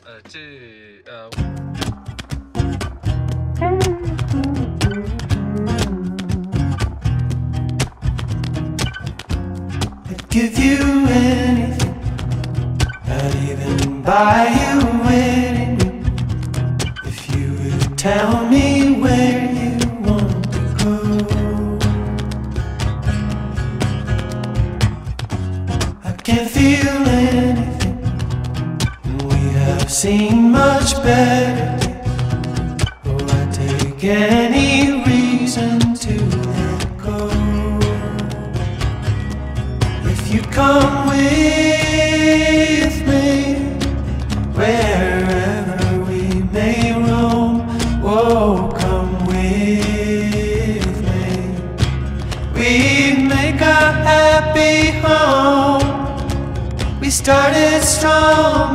I'd give you anything, I'd even buy you anything, if you would tell me where you want to go. I can't feel anything, and we have seen much better days. Oh, I'd take any reason to let go. If you come with me, wherever we may roam, oh, come with me. We'd make a happy home. We started strong,